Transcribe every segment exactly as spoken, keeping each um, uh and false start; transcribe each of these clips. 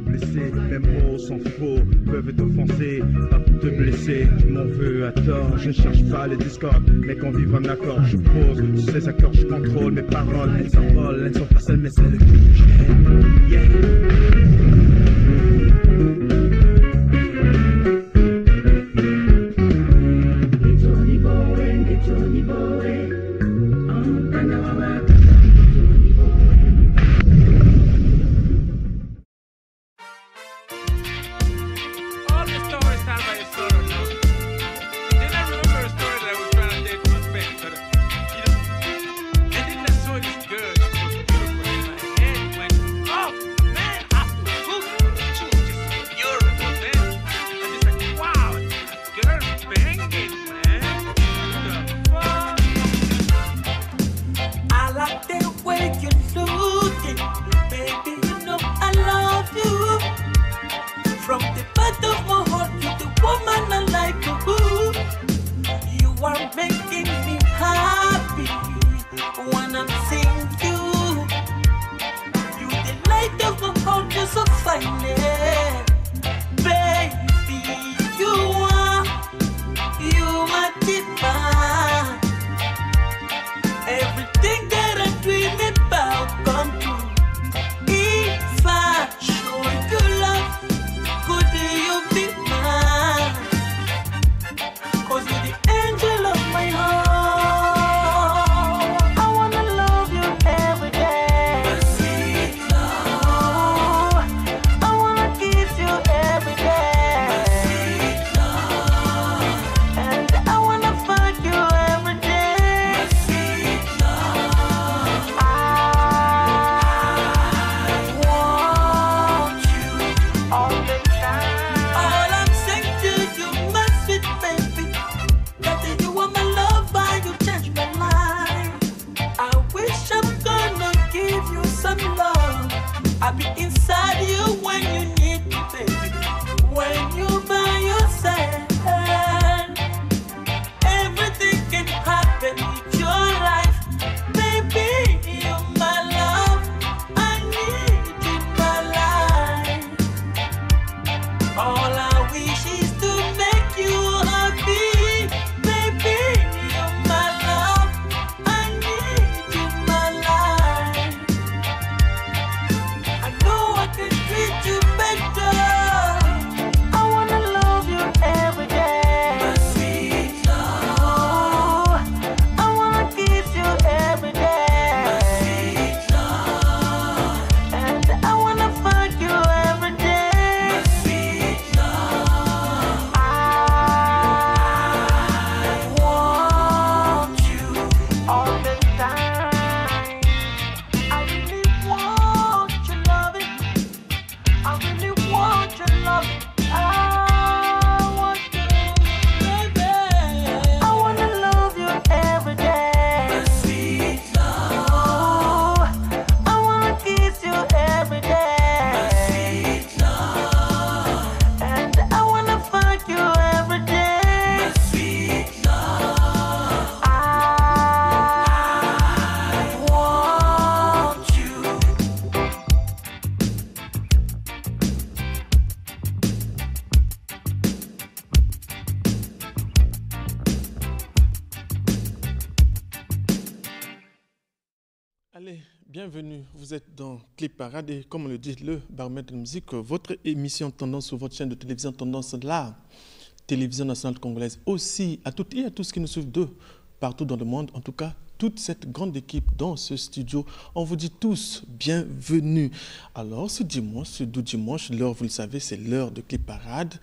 blesser. Mes mots sont faux, peuvent t'offenser, pas pour te blesser. Tu m'en veux à tort, je ne cherche pas les discordes, mais qu'on vive en accord, je pose sur ces accords, je contrôle mes paroles. Elles s'envolent, elles ne sont pas seules, mais celles que j'aime. Yeah. Allez, bienvenue, vous êtes dans Clip Parade et comme on le dit, le baromètre de musique, votre émission Tendance sur votre chaîne de télévision Tendance, la télévision nationale congolaise, aussi à toutes et à tous qui nous suivent de partout dans le monde, en tout cas toute cette grande équipe dans ce studio, on vous dit tous bienvenue. Alors ce dimanche, ce doux dimanche, l'heure vous le savez, c'est l'heure de Clip Parade.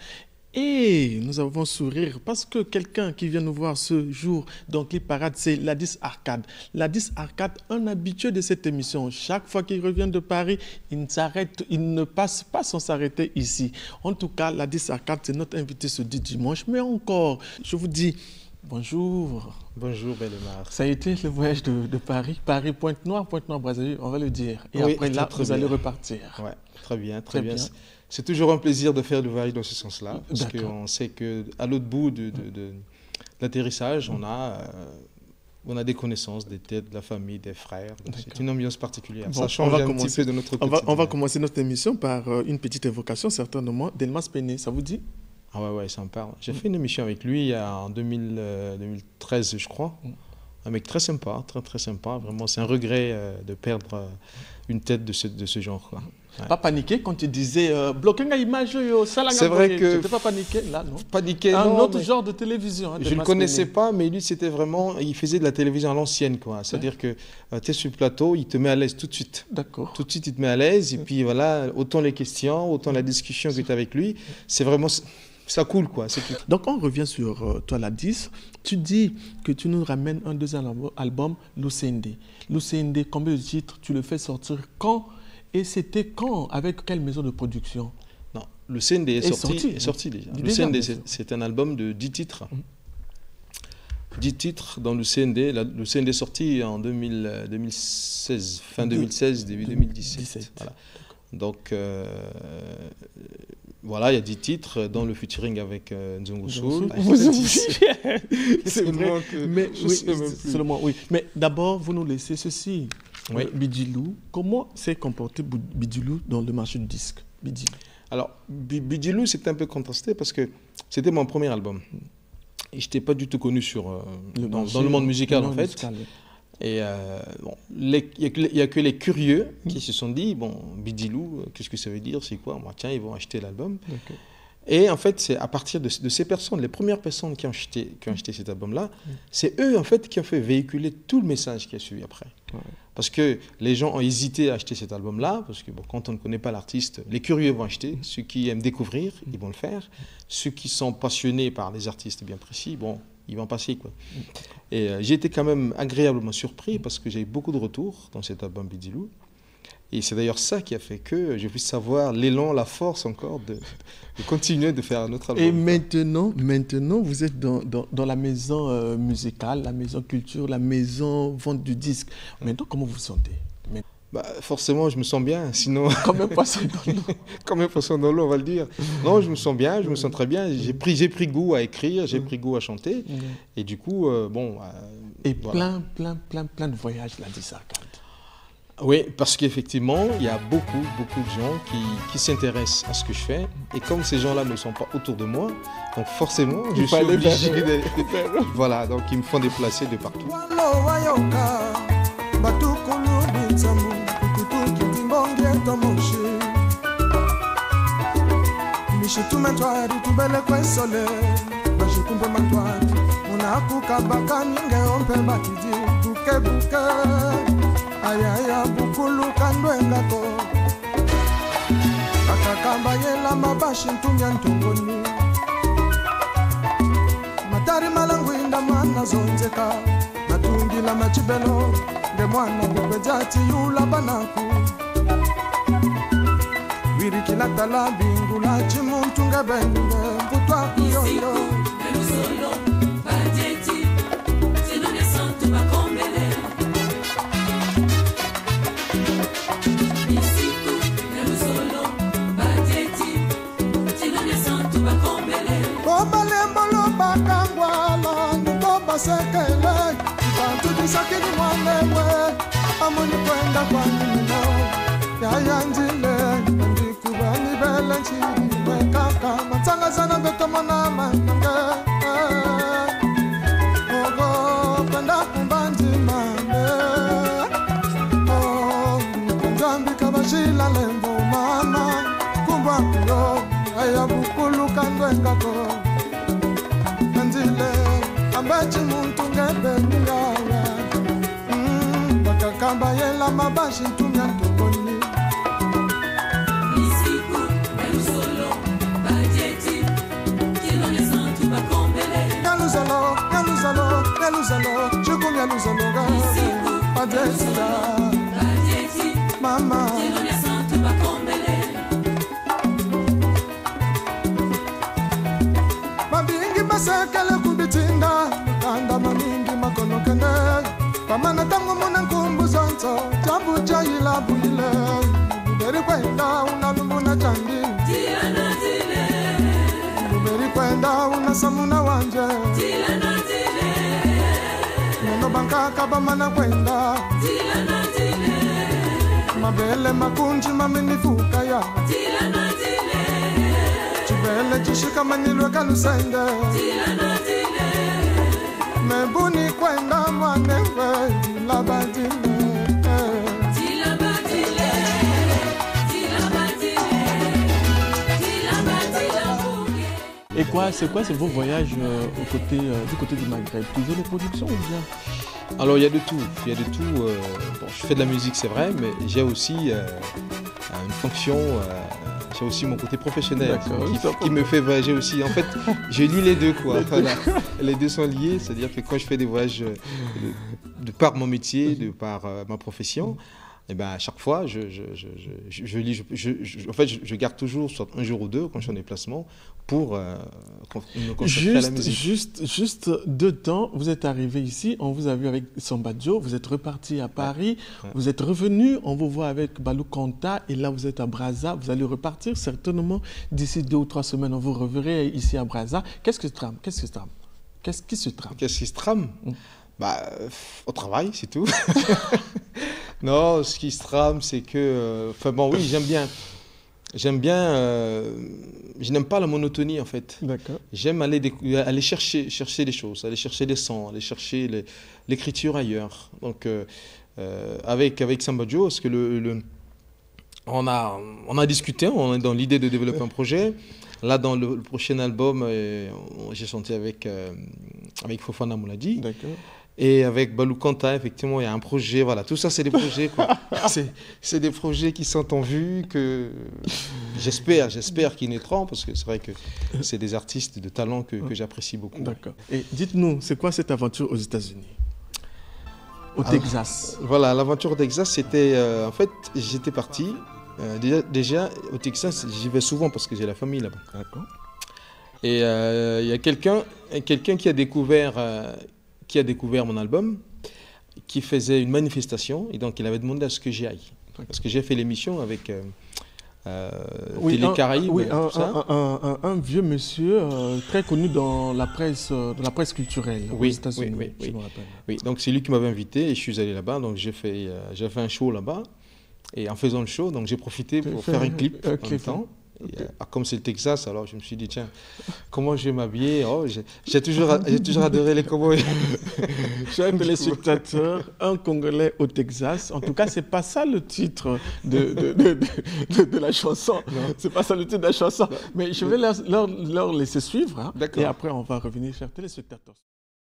Et nous avons sourire parce que quelqu'un qui vient nous voir ce jour dans Clip Parade, c'est Ladis Arcade. Ladis Arcade, un habitué de cette émission. Chaque fois qu'il revient de Paris, il ne s'arrête, il ne passe pas sans s'arrêter ici. En tout cas, Ladis Arcade, c'est notre invité ce dimanche. Mais encore, je vous dis bonjour. Bonjour Bellemare. Ça a été le voyage de, de Paris. Paris, Pointe-Noire, Pointe-Noire-Brazzaville, on va le dire. Et oui, après là, très vous bien. allez repartir. Ouais, très bien, très, Très bien. bien. C'est toujours un plaisir de faire le voyage dans ce sens-là, parce D'accord. qu'on sait qu'à l'autre bout de, de, de l'atterrissage, on a euh, on a des connaissances, des têtes, de la famille, des frères. C'est une ambiance particulière. Bon, ça change un commencer, petit peu de notre on quotidien. va, on va commencer notre émission par euh, une petite évocation, certainement, d'Elmas Péné. Ça vous dit? Ah ouais, ouais, ça me parle. J'ai fait une émission avec lui il y a, en deux mille, euh, deux mille treize, je crois. Mm. Un mec très sympa, très très sympa. Vraiment, c'est un regret euh, de perdre euh, une tête de ce, de ce genre, quoi. Ouais. Pas paniqué quand tu disais euh, bloquer une image, c'est vrai que. Tu n'étais pas paniqué là, non? Paniqué, un non, autre genre de télévision. Hein, je ne le connaissais pas, mais lui, c'était vraiment. Il faisait de la télévision à l'ancienne, quoi. C'est-à-dire ouais. que euh, tu es sur le plateau, il te met à l'aise tout de suite. D'accord. Tout de suite, il te met à l'aise. Et puis voilà, autant les questions, autant la discussion que tu as avec lui, c'est vraiment. Ça coule, quoi. Donc, on revient sur euh, toi, la dix. Tu dis que tu nous ramènes un deuxième album, l'O C N D. L'O C N D, combien de titres? Tu le fais sortir quand? Et c'était quand? Avec quelle maison de production? Non, le C N D est, est sorti, sorti, est sorti déjà. Le déjà, C N D, c'est un album de dix titres. Mmh. dix titres dans le C N D. La, le C N D est sorti en deux mille, deux mille seize, fin deux mille seize, début deux mille dix-sept. Voilà. Donc, euh, voilà, il y a dix titres dans le featuring avec euh, Nzongo Soul. C'est vrai, que mais oui, seulement, oui. Mais d'abord, vous nous laissez ceci. Oui. Euh, Bidjilou, comment s'est comporté Bidjilou dans le marché du disque? Bidjilou. Alors, Bidjilou, c'était un peu contrasté parce que c'était mon premier album. Et je n'étais pas du tout connu sur, euh, le dans, dans le monde musical, en fait. Musical, oui. Et euh, bon, il n'y a, a que les curieux qui mmh. se sont dit, bon, Bidjilou, qu'est-ce que ça veut dire, c'est quoi? Moi, tiens, ils vont acheter l'album. Okay. Et en fait, c'est à partir de, de ces personnes, les premières personnes qui ont acheté, qui ont acheté cet album-là, mmh. c'est eux, en fait, qui ont fait véhiculer tout le message qui a suivi après. Ouais. Parce que les gens ont hésité à acheter cet album-là, parce que bon, quand on ne connaît pas l'artiste, les curieux vont acheter, mmh. ceux qui aiment découvrir, mmh. ils vont le faire, mmh. ceux qui sont passionnés par les artistes bien précis, bon, ils vont passer, quoi. Mmh. Et euh, j'ai été quand même agréablement surpris parce que j'ai eu beaucoup de retours dans cet album Bidjilou. Et c'est d'ailleurs ça qui a fait que je puisse savoir l'élan, la force encore de, de continuer de faire un autre album. Et maintenant, maintenant vous êtes dans, dans, dans la maison euh, musicale, la maison culture, la maison vente du disque. Maintenant, comment vous vous sentez? Mais... Bah, forcément, je me sens bien, sinon... Comme un poisson dans l'eau. Comme un poisson dans l'eau, on va le dire. Non, je me sens bien, je me sens très bien. J'ai pris, j'ai pris goût à écrire, j'ai pris goût à chanter. Mmh. Et du coup, euh, bon... Euh, Et voilà. plein, plein, plein, plein de voyages, là, dit ça, Oui, parce qu'effectivement, il y a beaucoup, beaucoup de gens qui, qui s'intéressent à ce que je fais. Et comme ces gens-là ne sont pas autour de moi, donc forcément, je suis obligé de... Voilà, donc ils me font déplacer de partout. Ayaya bukulu kandwengako akakamba yela mabashi ntumya ntongoni matari malangu inda mwana zonzeka natungila machibelo nde mwana kubejati yula banaku wirikila tala bingula chimuntu ngebende mbutwa kuyoyo sekele bantu disakini mwanewe amuni kwenda kwa nino yaya njile ndikubani bele nchini wekaka matsanga sana betomo na mananga ogo kwenda kumbanji mame oh njambi kabashila lembo mama kumbwa kuyo aya bukulu kandwengako njile ambachi muntu ngebeni yawa mm, bakakamba yela mabashi ntumya ntokoni isiku elusolo bajeti kilone santu bakombele yaluzalo yaluzalo yaluzalo chukumya luzalo ga isiku bajeti bajeti mama kilone santu bakombele mabingi masekele kubitinda kanda mamingi makono kende pamana tangu muna nkumbu zonzo jambu jayila buile buberi kwenda unalumuna changi tilana tile buberi kwenda unasamuna wanje tilana tile nono mankaka bamana kwenda mabele makunji mamenifuka ya chibele chishika manilwe kalusende mebuni kwenda mwanewe labadile Et quoi, c'est quoi, c'est vos voyages euh, au côté, euh, du côté du Maghreb? Toujours de production ou bien? Alors il y a de tout, il y a de tout. Euh, bon, je fais de la musique, c'est vrai, mais j'ai aussi euh, une fonction, euh, j'ai aussi mon côté professionnel qui, qui me fait voyager aussi. En fait, je lis les deux, quoi. Voilà. Les deux sont liés, c'est-à-dire que quand je fais des voyages de, de par mon métier, de par euh, ma profession, et ben à chaque fois, je, je, je, je, je lis, je, je, je, en fait, je, je garde toujours soit un jour ou deux quand je suis en déplacement pour euh, me consacrer à la musique. Juste, juste deux temps, vous êtes arrivé ici, on vous a vu avec Samba Dio, vous êtes reparti à Paris, ouais. Ouais. Vous êtes revenu, on vous voit avec Balou Kanta, et là vous êtes à Brazza, vous allez repartir certainement d'ici deux ou trois semaines, on vous reverrez ici à Brazza. Qu'est-ce que se trame? Qu'est-ce que se trame? Qu'est-ce qui se trame? Qu'est-ce qui se trame? mmh. Bah, euh, au travail, c'est tout. Non, ce qui se trame, c'est que... Enfin euh, bon, oui, j'aime bien. J'aime bien... Euh, je n'aime pas la monotonie, en fait. D'accord. J'aime aller, aller chercher, chercher des choses, aller chercher des sons, aller chercher les, l'écriture ailleurs. Donc, euh, euh, avec, avec Samba Dio, parce que le, le, on, a, on a discuté, on est dans l'idée de développer un projet. Là, dans le, le prochain album, euh, j'ai chanté avec, euh, avec Fofana Mouladi. D'accord. Et avec Balou Kanta, effectivement, il y a un projet. Voilà, tout ça, c'est des projets, quoi. c'est, c'est des projets qui sont en vue, que j'espère, j'espère qu'ils naîtront, parce que c'est vrai que c'est des artistes de talent que, que j'apprécie beaucoup. D'accord. Et dites-nous, c'est quoi cette aventure aux États-Unis, au Alors, Texas? Voilà, l'aventure au Texas, c'était... Euh, en fait, j'étais parti. Euh, déjà, déjà, au Texas, j'y vais souvent parce que j'ai la famille là-bas. D'accord. Et il euh, y a quelqu'un, quelqu'un qui a découvert... Euh, qui a découvert mon album, qui faisait une manifestation, et donc il avait demandé à ce que j'y aille. Parce que j'ai fait l'émission avec euh, euh, oui, Télé Caraïbes. Oui, un, un, un, un, un vieux monsieur euh, très connu dans la presse, euh, dans la presse culturelle oui, aux États-Unis. Oui, oui, je oui. me rappelle. Oui, donc c'est lui qui m'avait invité et je suis allé là-bas, donc j'ai fait, euh, j'ai fait un show là-bas. Et en faisant le show, donc j'ai profité pour faire un clip en même temps. Et, euh, comme c'est le Texas, alors je me suis dit, tiens, comment je vais m'habiller? Oh, j'ai, j'ai, toujours, j'ai toujours adoré les cowboys. Chers téléspectateurs, un Congolais au Texas. En tout cas, ce n'est pas ça le titre de, de, de, de, de la chanson. Ce n'est pas ça le titre de la chanson. Non. Mais je vais leur, leur, leur laisser suivre. Hein, et après, on va revenir, chers téléspectateurs.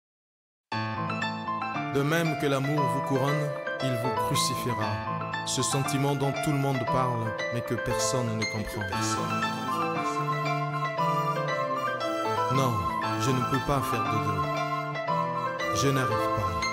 De même que l'amour vous couronne, il vous crucifiera. Ce sentiment dont tout le monde parle, mais que personne ne comprend. Non, je ne peux pas faire de deux. Je n'arrive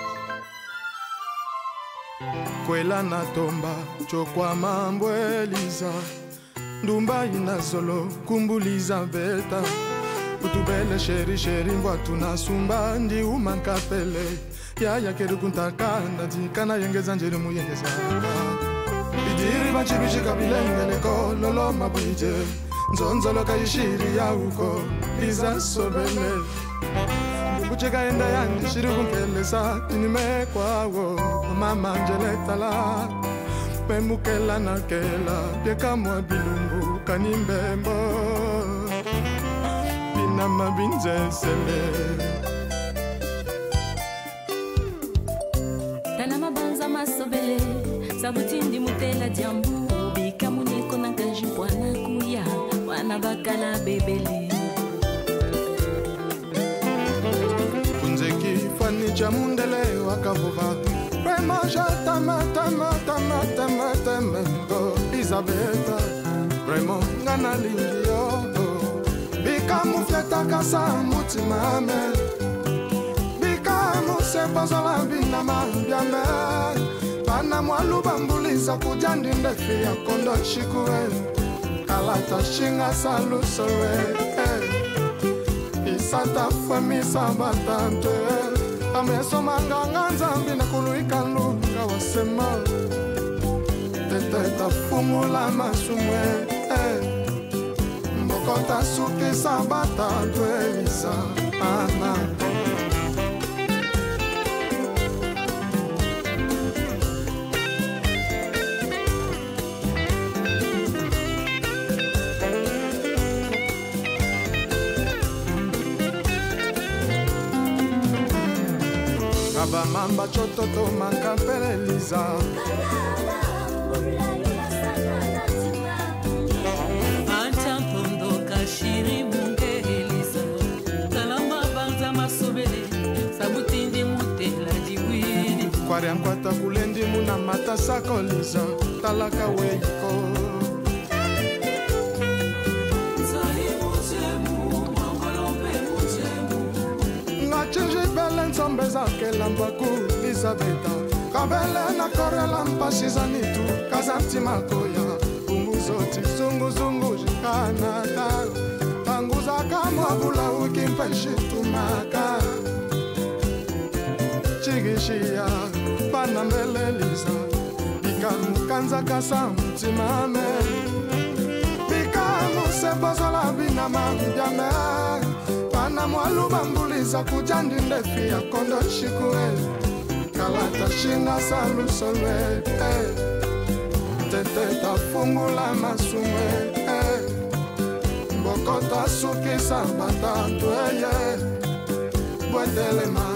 pas. Kwela na tomba, chokwa mambo Eliza. Ndumba inazolo, kumbuliza beta. Utubele sheri sheri mbwa tunasumba, ndi umankapele. Ya ya keru kuntakanda, jikana yengeza njeri muyengeza. Idiri bachibishi kabilenge leko, lolo mabije. Nzonzolo kaishiri ya uko, liza sobele. Bubucheka enda yandi shiri kunkelesa, tinime kwa wo, mama njeletala. Pemukela na kela, pieka mwa bilumbu kanimbembo. Binama binzesele. Tanama banza masobele, sabutindi mutela jambu. Bika muniko na kanji wana kuya, wana bakala bebele. Kunzeki fani chamundele wakavuva. Prema jatama tama tama tama tama go Isabeta. Premo ngana lingio. Bika mufleta kasa mutimame. Bika musepoza la bina mambiame. Pana mwalu bambuliza kujandi ndefi ya kondo shikue. Kalata shinga salu sore. Isata fami sabatante. Ameso manganga nzambi na kuluika lunga wasema. Tete tafumula masumwe. Mbokota suki sabatante isa. Ana. Kabamamba chototo mankapele Liza. Antampondo kashiri munge Liza. Talamba banza masobele sabutindi mutela diwini. Kwari ankwata kulendi muna mata sako Liza. Talaka weiko. Chinji belen sombeza ke lambaku Elizabeta Kabele na kore lampa shizanitu Kazanti makoya Umuzoti zungu zungu jikanata Tanguza kamwa bula ukimpeshi tumaka Chigishia Panambele Liza Bikamu kanza kasa mtimame Bikamu sebozola binama mjame Pana mwalu bambuliza kujandi ndefi ya kondo shikue Kalata shina salu solwe eh. Tete tafungula masumwe eh. Mbokota suki sambata tueye Bwedelema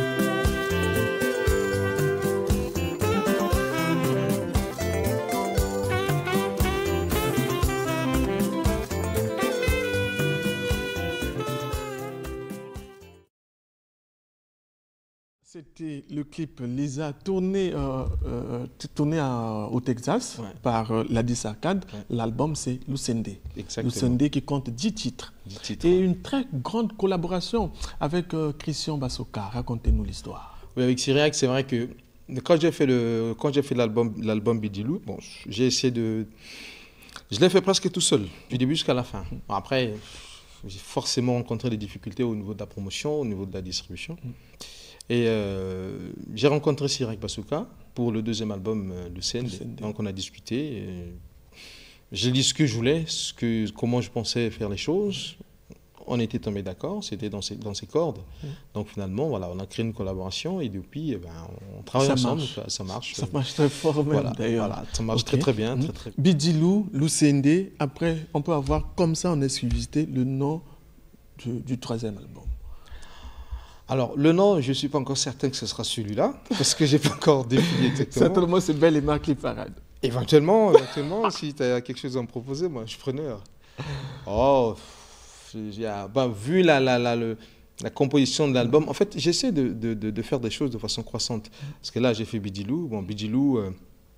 C'était le clip Liza tourné, euh, euh, tourné à, au Texas ouais. par euh, Ladis Arcade. Ouais. L'album c'est Lusende. Lusende qui compte dix titres. dix titres. Et une très grande collaboration avec euh, Christian Basoka. Racontez-nous l'histoire. Oui, avec Syriac, c'est vrai que quand j'ai fait le, quand j'ai fait l'album, l'album Bidilou, bon, j'ai essayé de, je l'ai fait presque tout seul, du début jusqu'à la fin. Bon, après, j'ai forcément rencontré des difficultés au niveau de la promotion, au niveau de la distribution. Mm. Et euh, j'ai rencontré Syriac Basoka pour le deuxième album euh, de C N D. Donc on a discuté. J'ai dit ce que je voulais, ce que, comment je pensais faire les choses. On était tombés d'accord, c'était dans ses, dans ses cordes. Mmh. Donc finalement, voilà, on a créé une collaboration et depuis, eh ben, on travaille ça ensemble. Marche. Ça marche. Ça marche très fort même voilà, d'ailleurs. Voilà, ça marche okay. très très bien. Mmh. Très, très... Bidilou, Lusende, après on peut avoir comme ça en exclusivité le nom du, du troisième album. Alors, le nom, je ne suis pas encore certain que ce sera celui-là, parce que je n'ai pas encore défini exactement. Certainement, c'est Belle et Marquis Parade. Éventuellement, éventuellement si tu as quelque chose à me proposer, moi, je suis preneur. Oh, bah, vu la, la, la, le, la composition de l'album, en fait, j'essaie de, de, de, de faire des choses de façon croissante. Parce que là, j'ai fait Bidilou. Bon, Bidilou, euh,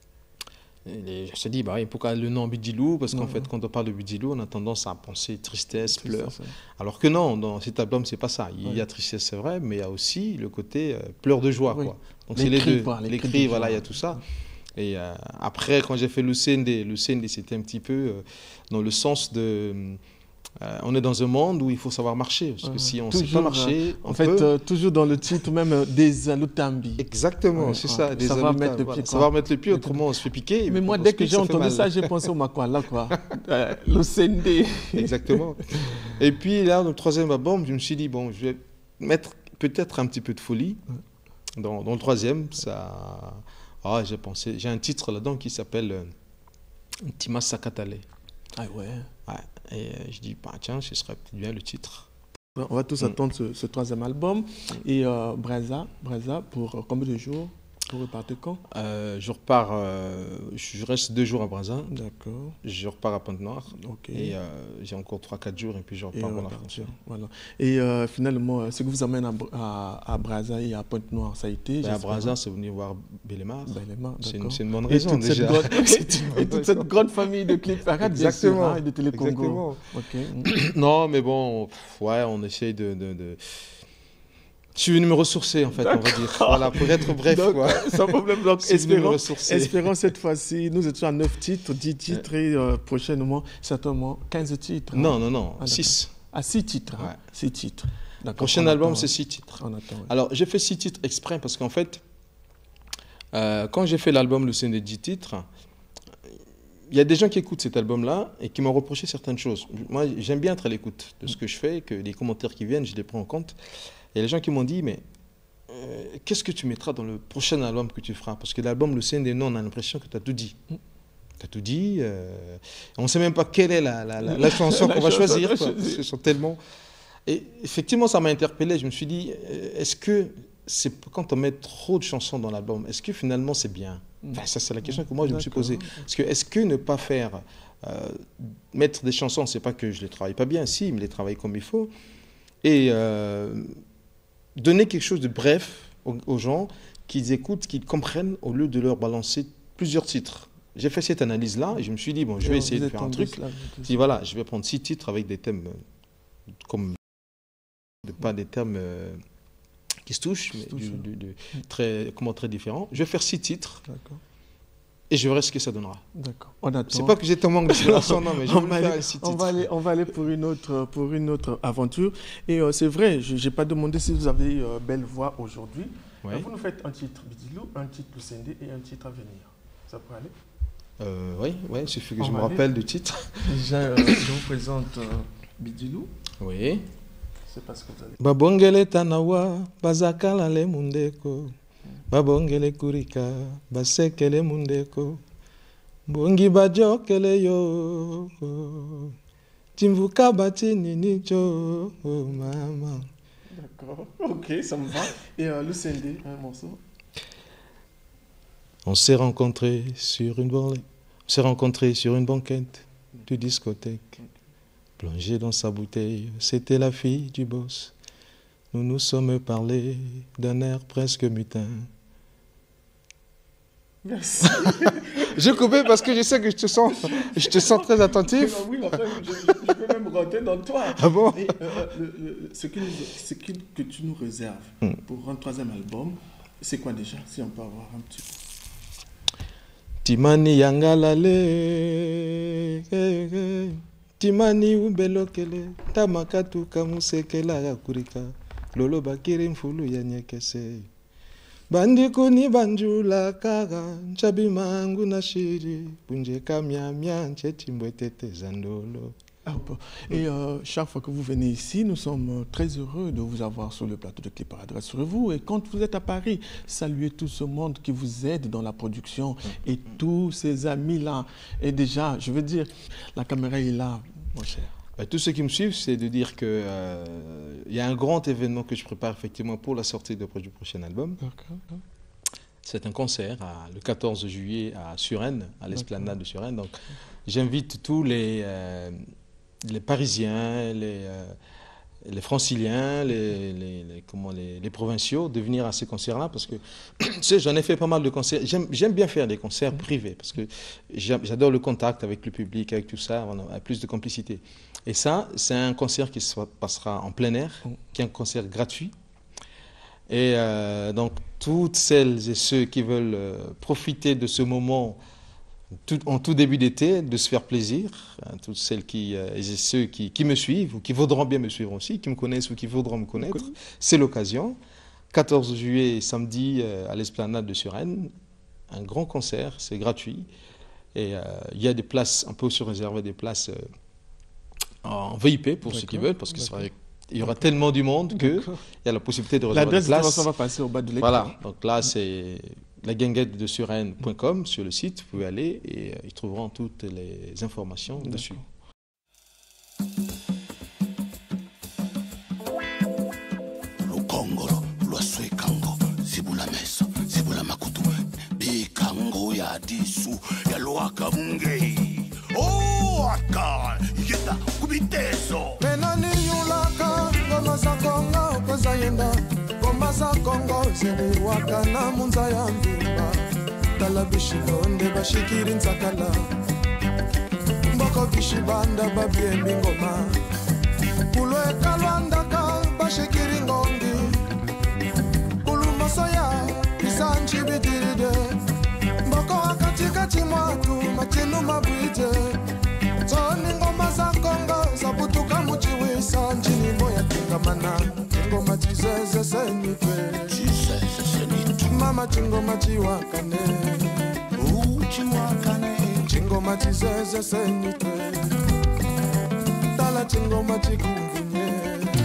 je me suis dit, bah, pourquoi le nom Bidilou? Parce qu'en fait, quand on parle de Bidilou, on a tendance à penser tristesse, pleurs. Alors que non, dans cet album, c'est pas ça. Il oui. y a tristesse, c'est vrai, mais il y a aussi le côté euh, pleurs de joie. Oui. Quoi. Donc c'est les deux. Les, les cris, voilà, il y a tout ça. Et euh, après, quand j'ai fait Lusende, Lusende, c'était un petit peu euh, dans le sens de... Euh, on est dans un monde où il faut savoir marcher, parce que euh, si on ne sait pas marcher, euh, en fait, peut... euh, toujours dans le titre même euh, des alutambi. Exactement, ouais, c'est ouais, ça, des savoir mettre le pied. Voilà. Savoir mettre le pied, autrement on se fait piquer. Mais moi, dès que j'ai entendu ça, j'ai pensé au Makwala, quoi. euh, Lusende. Exactement. Et puis là, dans le troisième album, je me suis dit bon, je vais mettre peut-être un petit peu de folie dans, dans le troisième. Ça, ah, j'ai pensé, j'ai un titre là-dedans qui s'appelle euh, Tima Sakatale. Ah ouais. Ouais. Et euh, je dis, bah, tiens, ce serait peut-être bien le titre. On va tous mm. attendre ce, ce troisième album. Et euh, Braza, Braza, pour euh, combien de jours? Vous repartez quand? euh, Je repars, euh, je reste deux jours à Braza. D'accord. Je repars à Pointe-Noire. Ok. Et euh, j'ai encore trois quatre jours et puis je repars pour la frontière. Voilà. Et euh, finalement, ce qui vous amène à, à, à Braza et à Pointe-Noire, ça a été? Ben à Braza, c'est venir voir Bellemare. Bellemare, c'est une, une bonne raison déjà. Grande, et toute cette grande famille de Clip Parade, exactement, hein, et de Télé-Congo. Okay. Non, mais bon, ouais, on essaye de... de, de... Je suis venu me ressourcer, en fait, on va dire. Voilà, pour être bref. Donc, quoi. Sans problème. Donc, espérons, espérons cette fois-ci. Nous étions à neuf titres, dix titres et euh, prochainement, certainement, quinze titres. Non, hein. non, non, ah, six. À six titres. Ouais. Hein. six titres. Prochain album, c'est six titres. On attend, oui. Alors, j'ai fait six titres exprès parce qu'en fait, euh, quand j'ai fait l'album Le Scène de dix titres, il y a des gens qui écoutent cet album-là et qui m'ont reproché certaines choses. Moi, j'aime bien être à l'écoute de ce que je fais, que les commentaires qui viennent, je les prends en compte. Il y a des gens qui m'ont dit, mais euh, qu'est-ce que tu mettras dans le prochain album que tu feras? Parce que l'album Le C N D, non, on a l'impression que tu as tout dit. Mm. Tu as tout dit. Euh, on ne sait même pas quelle est la, la, la, la chanson qu'on va choisir. Quoi, parce que sont tellement... Et effectivement, ça m'a interpellé. Je me suis dit, est-ce que c'est quand on met trop de chansons dans l'album, est-ce que finalement c'est bien? Enfin, ça c'est la question que moi je me suis posée. Parce que est-ce que ne pas faire, euh, mettre des chansons, c'est pas que je les travaille pas bien, si, mais les travaille comme il faut, et euh, donner quelque chose de bref aux, aux gens, qu'ils écoutent, qu'ils comprennent, au lieu de leur balancer plusieurs titres. J'ai fait cette analyse-là et je me suis dit, bon, je vais essayer de faire un truc. Je dis, voilà, je vais prendre six titres avec des thèmes comme, pas des termes euh, qui se touchent, mais du, du, du, très, comment, très différents. Je vais faire six titres et je verrai ce que ça donnera. D'accord. On attend. C'est pas que j'ai un manque d'inspiration, non, mais je vais faire aller, six titres. On va aller, on va aller pour une autre, pour une autre aventure. Et euh, c'est vrai, je n'ai pas demandé si vous avez euh, belle voix aujourd'hui. Ouais. Vous nous faites un titre Bidilou, un titre Lucende et un titre à venir. Ça peut aller? Euh, oui, oui, il suffit que on je me rappelle du titre. Déjà, euh, je vous présente euh, Bidilou. Oui. C'est parce que vous allez. Babongele tanawa, bazakala le mundeko. Babongele kurika, basekele mundeko. Bongi bajokele yo. Timvuka batini nicho, maman. D'accord, ok, ça me va. Et euh, Lucende, un morceau. On s'est rencontrés sur une banquette, on s'est rencontrés sur une banquette de discothèque. Plongé dans sa bouteille, c'était la fille du boss. Nous nous sommes parlé d'un air presque mutin. Merci. Je coupais parce que je sais que je te sens, je te sens très attentif. Oui, enfin, je, je, je peux même rentrer dans toi. Ah bon? Et, euh, le, le, ce, que nous, ce que, que tu nous réserves hmm. pour un troisième album, c'est quoi déjà, si on peut avoir un petit peu? Timani yangalale, Timani ubelokele, Tamakatu kamusekela yakurika, Lolo bakiri mfulu yanyekese. Bandiko ni banjula kaga, Nchabi mangu na shiri, Bunje kamia mia, Nchetimbwetete zandolo. Ah, bon. Et euh, chaque fois que vous venez ici, nous sommes très heureux de vous avoir sur le plateau de Clip Parade. Rassurez-vous, et quand vous êtes à Paris, saluez tout ce monde qui vous aide dans la production et tous ces amis-là. Et déjà, je veux dire, la caméra est là, mon cher. Bah, tous ceux qui me suivent, c'est de dire qu'il euh, y a un grand événement que je prépare effectivement pour la sortie de, du prochain album. Okay. C'est un concert à, le quatorze juillet à Suresnes, à l'Esplanade de Suresnes. Donc, j'invite tous les... Euh, les Parisiens, les, euh, les Franciliens, les, les, les, comment, les, les provinciaux, de venir à ces concerts-là, parce que tu sais, j'en ai fait pas mal de concerts. J'aime bien faire des concerts privés, parce que j'adore le contact avec le public, avec tout ça, on a plus de complicité. Et ça, c'est un concert qui se passera en plein air, qui est un concert gratuit. Et euh, donc, toutes celles et ceux qui veulent euh, profiter de ce moment Tout, en tout début d'été, de se faire plaisir, hein, toutes celles qui, euh, et ceux qui, qui me suivent, ou qui voudront bien me suivre aussi, qui me connaissent ou qui voudront me connaître, c'est l'occasion. quatorze juillet, samedi, euh, à l'Esplanade de Suresnes, un grand concert, c'est gratuit. Et il euh, y a des places, on peut se réserver des places euh, en V I P pour ceux qui veulent, parce qu'il y aura tellement du monde qu'il y a la possibilité de réserver des places. L'adresse va passer au bas de l'écran. Voilà, donc là c'est... la guinguette de Suresnes point com sur le site, vous pouvez aller et euh, ils trouveront toutes les informations dessus. Le Congo, le Suekango, Sibula Meso, Sibula Makutu, Bikango ya Disu, ya Loaka Munge. Oh, aka, yeta kubiteso. Menani yulaka, ngoma za Kongo, koza yenda. Ngoma za Kongo zili wakana munza ya mbimba. Tala bishilonde bashikiri nzakala. Mboko bishibanda babiembi ngoma. Kulwe kalwandaka bashikiri ngongi. Kulu masoya isanji bidiride. Mboko akatikati mwatu matinu mabwite. Zoni ngoma za Kongo zabutuka muchiwisa. Njini moya tingamana. Ngoma chizeze senyitwe. Chizeze senyitwe. Mama chingoma chiwakane. Uh, chiwakane. Chingoma chizeze senyitwe. Tala chingoma chikumvinye.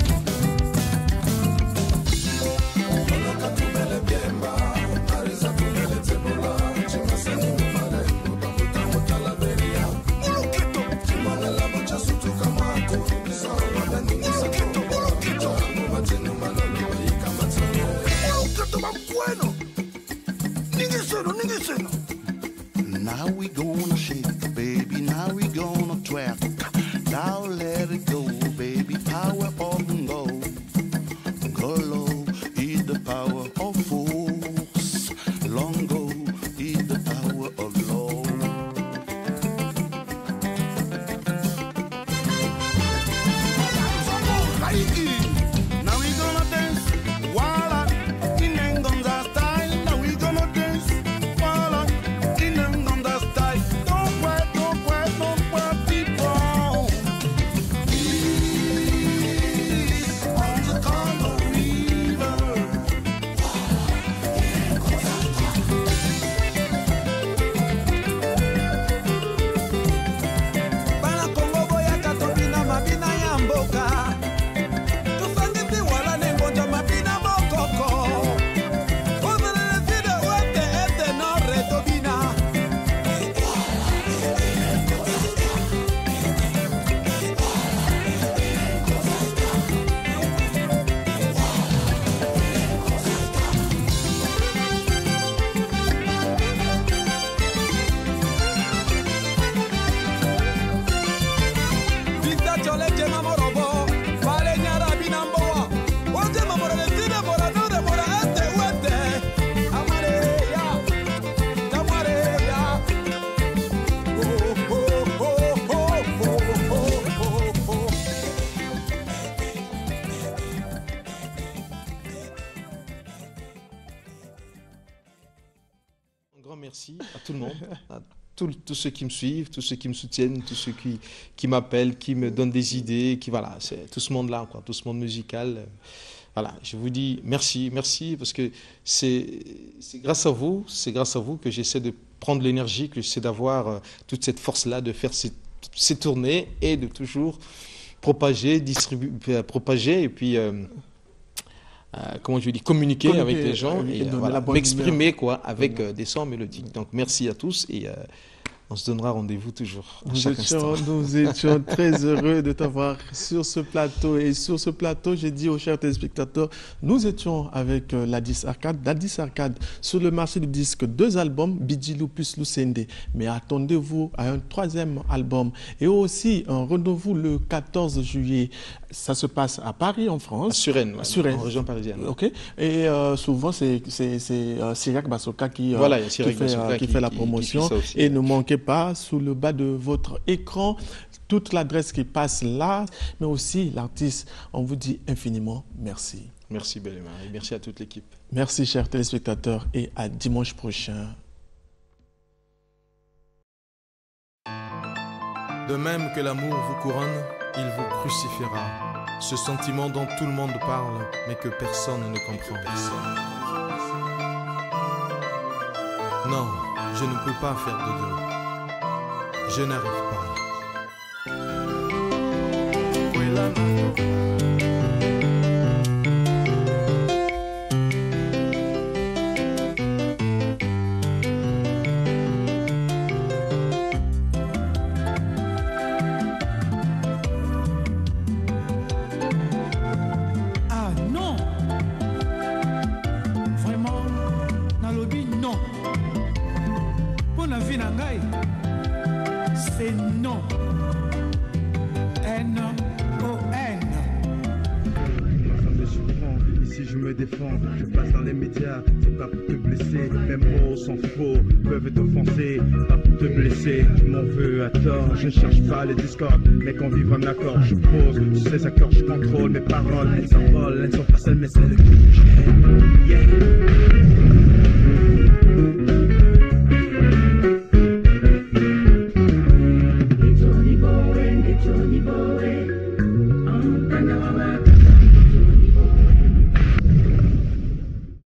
Onaka tumele biemba. Ariza tumele tebola. Chimase nyumale. Mutamuta mutala beria. Ulukito. Chimane lamo chasutu kamatu. Nisao wada ningisakito. Ulukito. Chingoma chinu malolo. Ika matine. it go, baby, power of go. Go low, is the power of force. Long go, is the power of love. Now we gonna dance, voila, in Ngonza style. Now we gonna dance, voila, in Ngonza style. Don't wait, don't wait, don't wait, people. East on the Congo River. Bana Congo boya katobina mabina ya mboka. Tufangiti wala nengonja mabina mokoko. Kozele fide wete ete no retobina. Vita chole jema morobo. Vale nyara bina mboa. Oje mamoro le fide mora no de mora ete wete. Amare ya. Amare ya. Oh oh oh oh oh oh oh oh. Un grand merci à tout le monde, à tous, tous ceux qui me suivent, tous ceux qui me soutiennent, tous ceux qui, qui m'appellent, qui me donnent des idées, qui voilà, c'est tout ce monde-là, quoi, tout ce monde musical. euh, Voilà, je vous dis merci, merci, parce que c'est c'est grâce à vous, c'est grâce à vous que j'essaie de prendre l'énergie, que j'essaie d'avoir euh, toute cette force-là, de faire ces, ces tournées et de toujours propager, distribuer, euh, propager et puis euh, euh, comment je dis, communiquer, Communiquer, avec les gens euh, et et euh, donner voilà, la bonne m'exprimer quoi avec euh, des sons mélodiques. Donc merci à tous et euh, on se donnera rendez-vous toujours à Nous chaque étions, instant. nous étions très heureux de t'avoir sur ce plateau. Et sur ce plateau, j'ai dit aux chers téléspectateurs, nous étions avec euh, Ladis Arcade. Ladis Arcade, sur le marché du disque, deux albums, Bidjilou plus Lucende. Mais attendez-vous à un troisième album. Et aussi, un rendez-vous le quatorze juillet. Ça se passe à Paris, en France. À Suresnes, ouais, Suresnes. en région parisienne. Ok. Et euh, souvent, c'est c'est- c'est, euh, Cyriac Basoka qui, euh, Voilà, il y a qui Cyriac fait, Basoka euh, qui qui- fait la qui- qui promotion. fait ça aussi, Et ouais. ne manquez pas, sous le bas de votre écran, toute l'adresse qui passe là, mais aussi l'artiste. On vous dit infiniment merci. Merci Belema et merci à toute l'équipe. Merci, chers téléspectateurs, et à dimanche prochain. De même que l'amour vous couronne, il vous crucifiera. Ce sentiment dont tout le monde parle, mais que personne ne comprend. Non, je ne peux pas faire de deux. Je n'arrive pas. Ah non. Vraiment, nalobi non. Pour la vie na ngai, c'est non. N O N. Ça me surprend, ici je me défends, je passe dans les médias, c'est pas pour te blesser, mes mots sont faux, peuvent t'offenser, pas pour te blesser, tu m'en veux à tort, je ne cherche pas les discordes, mais qu'on vive en accord, je pose, sur ces accords, je contrôle mes paroles, elles s'envolent, elles ne sont pas seules, mais celles que j'aime, yeah.